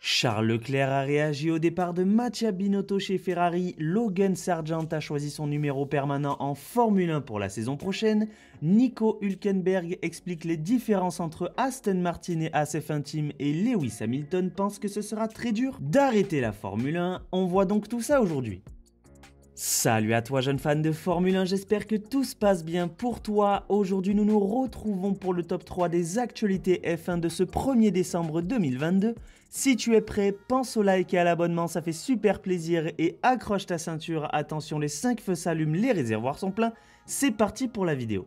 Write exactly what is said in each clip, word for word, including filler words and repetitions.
Charles Leclerc a réagi au départ de Mattia Binotto chez Ferrari, Logan Sargeant a choisi son numéro permanent en Formule un pour la saison prochaine, Nico Hülkenberg explique les différences entre Aston Martin et A S F un Team et Lewis Hamilton pense que ce sera très dur d'arrêter la Formule un, on voit donc tout ça aujourd'hui. Salut à toi jeune fan de Formule un, j'espère que tout se passe bien pour toi. Aujourd'hui nous nous retrouvons pour le top trois des actualités F un de ce premier décembre deux mille vingt-deux. Si tu es prêt, pense au like et à l'abonnement, ça fait super plaisir et accroche ta ceinture, attention les cinq feux s'allument, les réservoirs sont pleins, c'est parti pour la vidéo.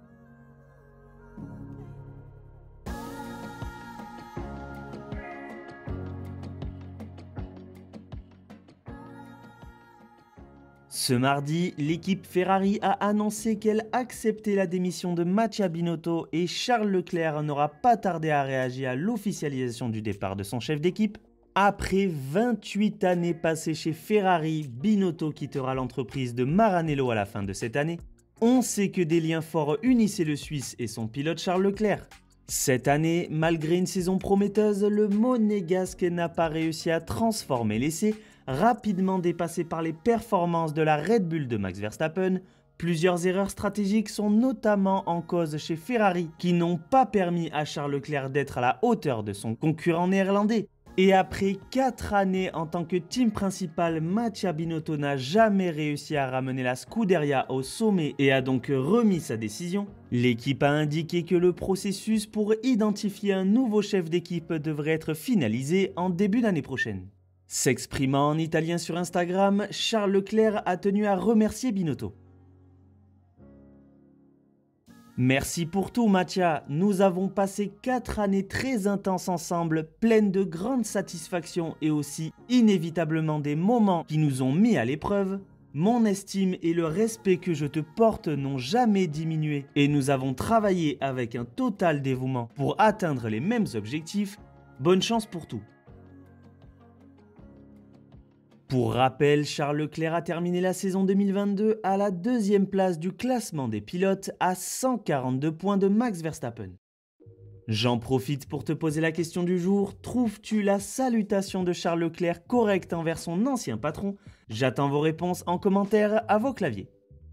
Ce mardi, l'équipe Ferrari a annoncé qu'elle acceptait la démission de Mattia Binotto et Charles Leclerc n'aura pas tardé à réagir à l'officialisation du départ de son chef d'équipe. Après vingt-huit années passées chez Ferrari, Binotto quittera l'entreprise de Maranello à la fin de cette année. On sait que des liens forts unissaient le Suisse et son pilote Charles Leclerc. Cette année, malgré une saison prometteuse, le monégasque n'a pas réussi à transformer l'essai, rapidement dépassé par les performances de la Red Bull de Max Verstappen. Plusieurs erreurs stratégiques sont notamment en cause chez Ferrari, qui n'ont pas permis à Charles Leclerc d'être à la hauteur de son concurrent néerlandais. Et après quatre années en tant que team principal, Mattia Binotto n'a jamais réussi à ramener la Scuderia au sommet et a donc remis sa décision. L'équipe a indiqué que le processus pour identifier un nouveau chef d'équipe devrait être finalisé en début d'année prochaine. S'exprimant en italien sur Instagram, Charles Leclerc a tenu à remercier Binotto. Merci pour tout Mattia, nous avons passé quatre années très intenses ensemble, pleines de grandes satisfactions et aussi inévitablement des moments qui nous ont mis à l'épreuve. Mon estime et le respect que je te porte n'ont jamais diminué et nous avons travaillé avec un total dévouement pour atteindre les mêmes objectifs. Bonne chance pour tout. Pour rappel, Charles Leclerc a terminé la saison deux mille vingt-deux à la deuxième place du classement des pilotes à cent quarante-deux points de Max Verstappen. J'en profite pour te poser la question du jour, trouves-tu la salutation de Charles Leclerc correcte envers son ancien patron? J'attends vos réponses en commentaire à vos claviers.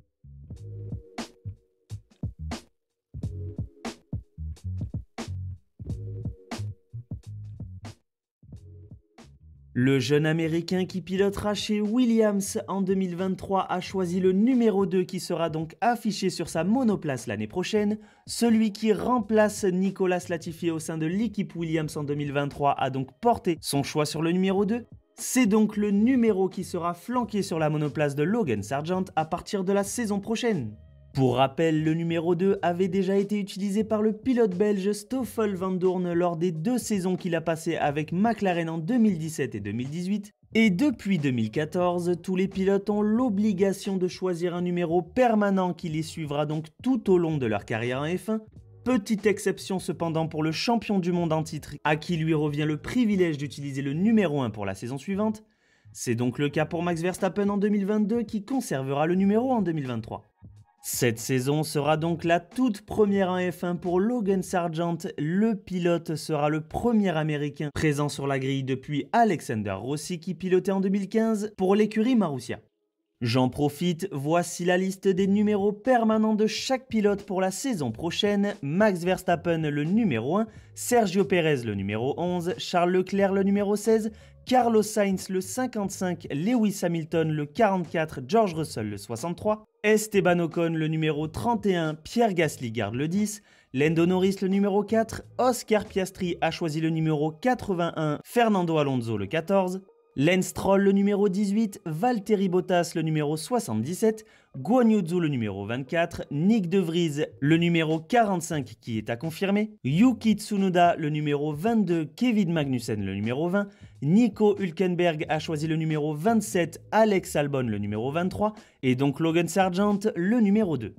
Le jeune américain qui pilotera chez Williams en deux mille vingt-trois a choisi le numéro deux qui sera donc affiché sur sa monoplace l'année prochaine. Celui qui remplace Nicolas Latifi au sein de l'équipe Williams en deux mille vingt-trois a donc porté son choix sur le numéro deux. C'est donc le numéro qui sera flanqué sur la monoplace de Logan Sargeant à partir de la saison prochaine. Pour rappel, le numéro deux avait déjà été utilisé par le pilote belge Stoffel Vandoorne lors des deux saisons qu'il a passées avec McLaren en deux mille dix-sept et deux mille dix-huit. Et depuis deux mille quatorze, tous les pilotes ont l'obligation de choisir un numéro permanent qui les suivra donc tout au long de leur carrière en F un. Petite exception cependant pour le champion du monde en titre, à qui lui revient le privilège d'utiliser le numéro un pour la saison suivante. C'est donc le cas pour Max Verstappen en deux mille vingt-deux qui conservera le numéro en deux mille vingt-trois. Cette saison sera donc la toute première en F un pour Logan Sargeant. Le pilote sera le premier américain présent sur la grille depuis Alexander Rossi qui pilotait en deux mille quinze pour l'écurie Marussia. J'en profite, voici la liste des numéros permanents de chaque pilote pour la saison prochaine. Max Verstappen le numéro un, Sergio Pérez le numéro onze, Charles Leclerc le numéro seize, Carlos Sainz le cinquante-cinq, Lewis Hamilton le quarante-quatre, George Russell le soixante-trois, Esteban Ocon le numéro trente et un, Pierre Gasly garde le dix, Lando Norris le numéro quatre, Oscar Piastri a choisi le numéro quatre-vingt-un, Fernando Alonso le quatorze, Lance Stroll le numéro dix-huit, Valtteri Bottas le numéro soixante-dix-sept, Guan Yu Zhou le numéro vingt-quatre, Nick De Vries le numéro quarante-cinq qui est à confirmer, Yuki Tsunoda le numéro vingt-deux, Kevin Magnussen le numéro vingt, Nico Hülkenberg a choisi le numéro vingt-sept, Alex Albon le numéro vingt-trois et donc Logan Sargeant le numéro deux.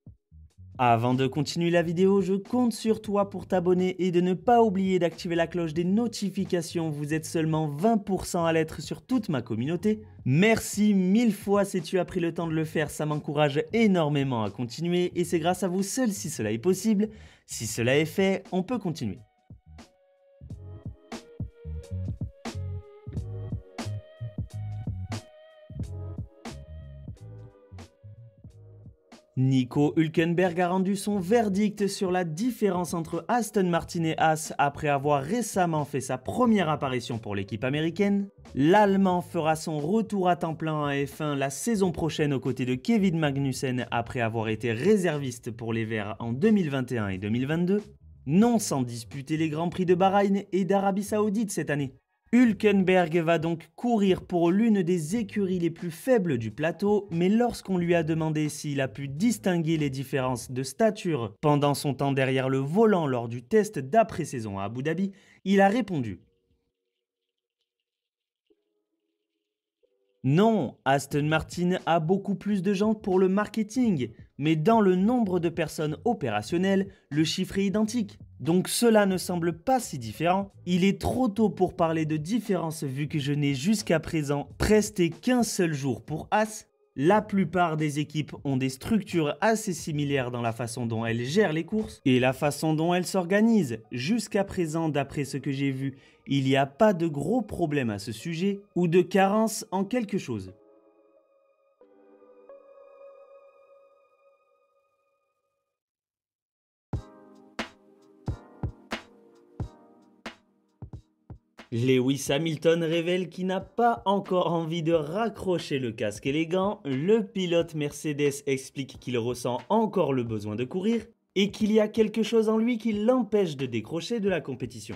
Avant de continuer la vidéo, je compte sur toi pour t'abonner et de ne pas oublier d'activer la cloche des notifications. Vous êtes seulement vingt pour cent à l'être sur toute ma communauté. Merci mille fois si tu as pris le temps de le faire, ça m'encourage énormément à continuer et c'est grâce à vous seul si cela est possible. Si cela est fait, on peut continuer. Nico Hülkenberg a rendu son verdict sur la différence entre Aston Martin et Haas après avoir récemment fait sa première apparition pour l'équipe américaine. L'Allemand fera son retour à temps plein en F un la saison prochaine aux côtés de Kevin Magnussen après avoir été réserviste pour les Verts en deux mille vingt et un et deux mille vingt-deux. Non sans disputer les Grands Prix de Bahreïn et d'Arabie Saoudite cette année. Hülkenberg va donc courir pour l'une des écuries les plus faibles du plateau, mais lorsqu'on lui a demandé s'il a pu distinguer les différences de stature pendant son temps derrière le volant lors du test d'après-saison à Abu Dhabi, il a répondu « Non, Aston Martin a beaucoup plus de gens pour le marketing, mais dans le nombre de personnes opérationnelles, le chiffre est identique. Donc cela ne semble pas si différent. Il est trop tôt pour parler de différence vu que je n'ai jusqu'à présent presté qu'un seul jour pour Haas. La plupart des équipes ont des structures assez similaires dans la façon dont elles gèrent les courses et la façon dont elles s'organisent. Jusqu'à présent, d'après ce que j'ai vu, il n'y a pas de gros problèmes à ce sujet ou de carence en quelque chose. » Lewis Hamilton révèle qu'il n'a pas encore envie de raccrocher le casque élégant, le pilote Mercedes explique qu'il ressent encore le besoin de courir et qu'il y a quelque chose en lui qui l'empêche de décrocher de la compétition.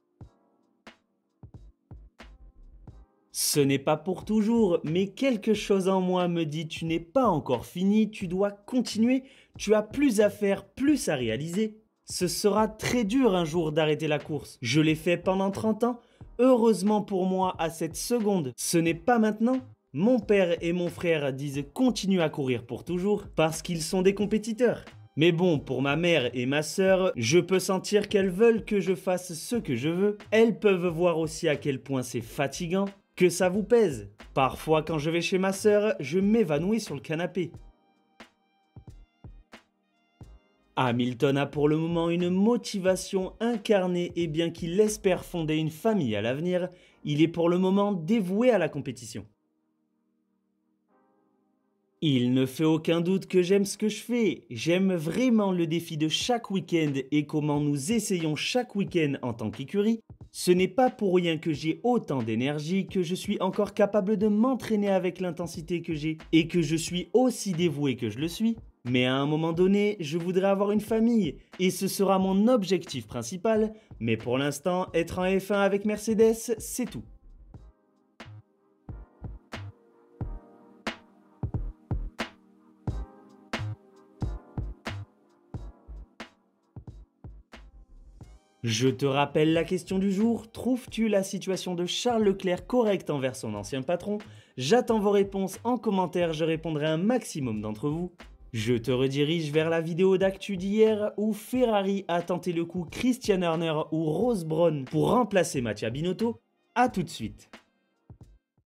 Ce n'est pas pour toujours, mais quelque chose en moi me dit tu n'es pas encore fini, tu dois continuer, tu as plus à faire, plus à réaliser. Ce sera très dur un jour d'arrêter la course. Je l'ai fait pendant trente ans. Heureusement pour moi à cette seconde, ce n'est pas maintenant. Mon père et mon frère disent continue à courir pour toujours parce qu'ils sont des compétiteurs. Mais bon, pour ma mère et ma sœur, je peux sentir qu'elles veulent que je fasse ce que je veux. Elles peuvent voir aussi à quel point c'est fatigant, que ça vous pèse. Parfois quand je vais chez ma sœur, je m'évanouis sur le canapé. Hamilton a pour le moment une motivation incarnée et bien qu'il espère fonder une famille à l'avenir, il est pour le moment dévoué à la compétition. Il ne fait aucun doute que j'aime ce que je fais, j'aime vraiment le défi de chaque week-end et comment nous essayons chaque week-end en tant qu'écurie. Ce n'est pas pour rien que j'ai autant d'énergie, que je suis encore capable de m'entraîner avec l'intensité que j'ai et que je suis aussi dévoué que je le suis. Mais à un moment donné, je voudrais avoir une famille et ce sera mon objectif principal. Mais pour l'instant, être en F un avec Mercedes, c'est tout. Je te rappelle la question du jour, trouves-tu la situation de Charles Leclerc correcte envers son ancien patron? J'attends vos réponses en commentaire, je répondrai à un maximum d'entre vous. Je te redirige vers la vidéo d'actu d'hier où Ferrari a tenté le coup Christian Horner ou Ross Brawn pour remplacer Mattia Binotto. A tout de suite.